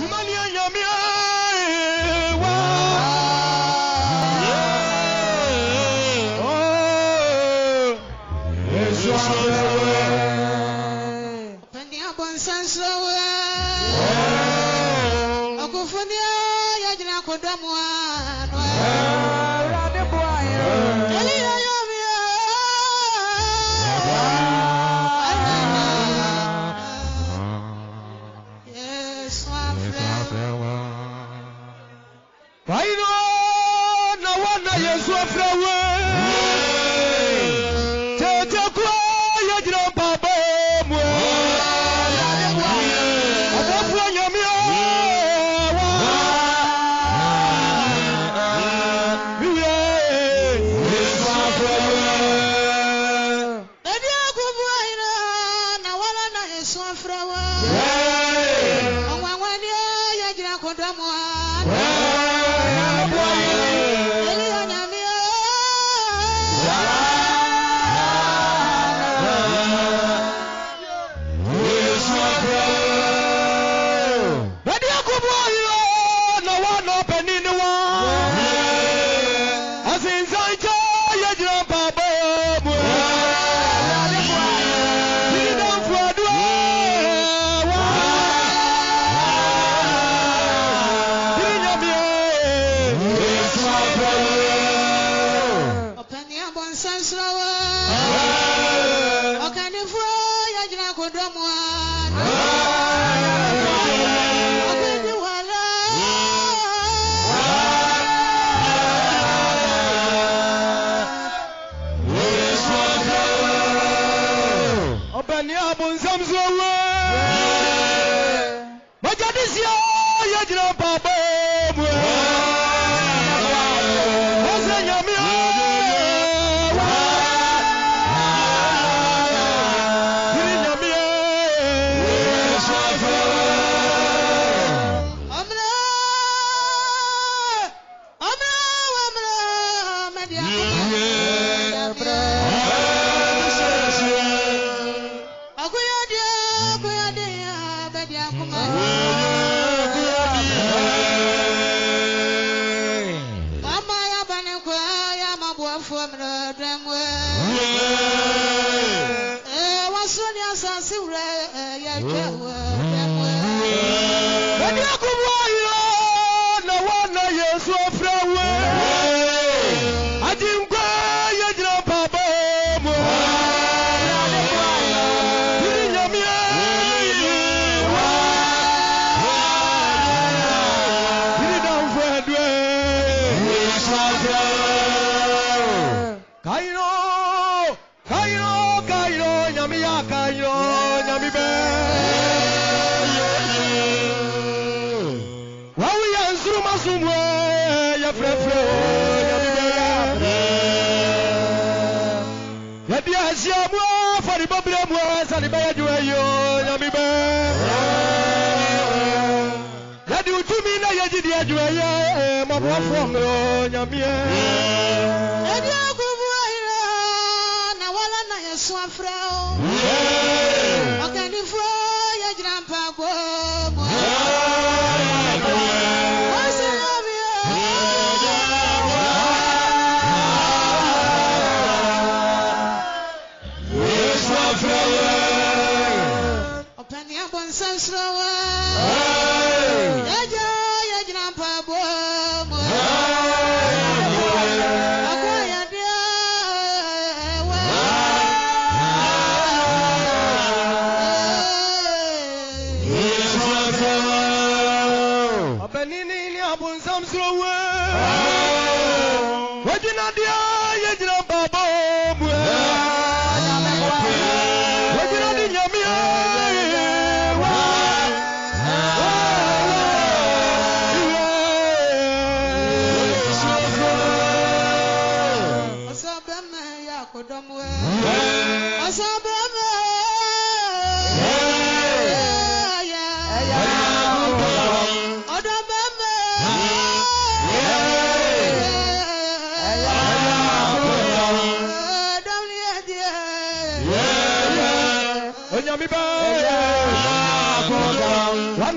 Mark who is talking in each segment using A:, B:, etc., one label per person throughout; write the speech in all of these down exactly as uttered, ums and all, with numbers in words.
A: Yeah.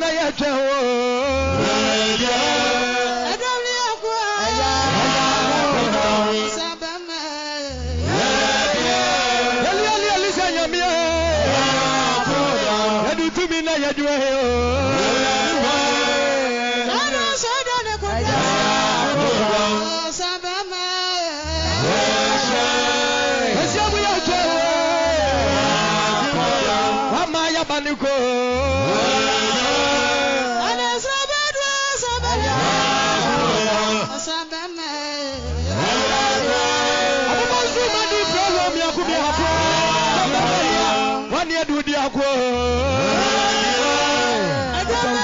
A: na ya chewo
B: adamni akwa sabama
A: ali ali ali sanyamia edu tumi na ya juwe
B: ana soda ne kwa sabama
A: esiamu ya chewo wama ya baniko do the aqua. I don't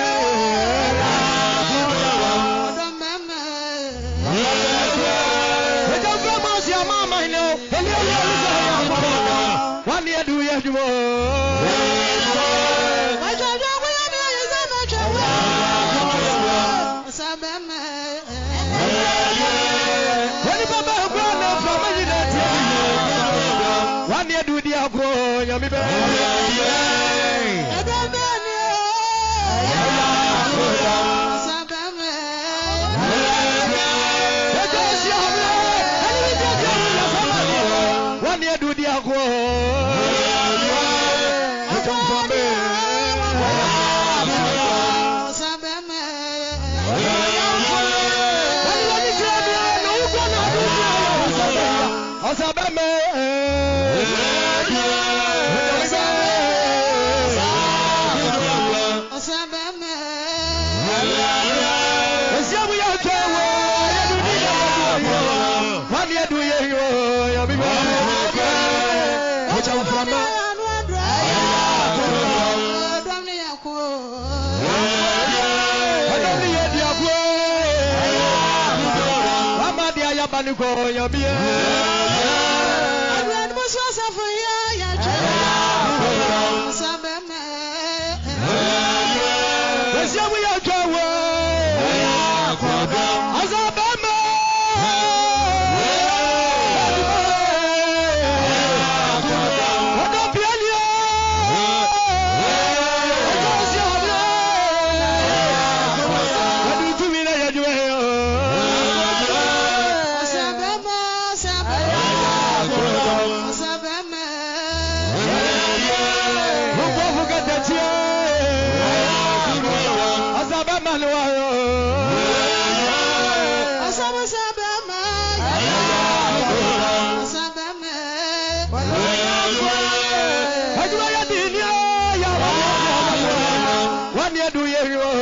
A: mama, I know. One year do you do? I don't know where is that much. When you papa grown up from one year do the aqua, yummy baby. One year do the aqua. Come from me. Go ya bia Adwan muso safo ya ya che sabeme Wesiamu ya chewo Azabeme Odo pialia Adu tumina ya juwe do you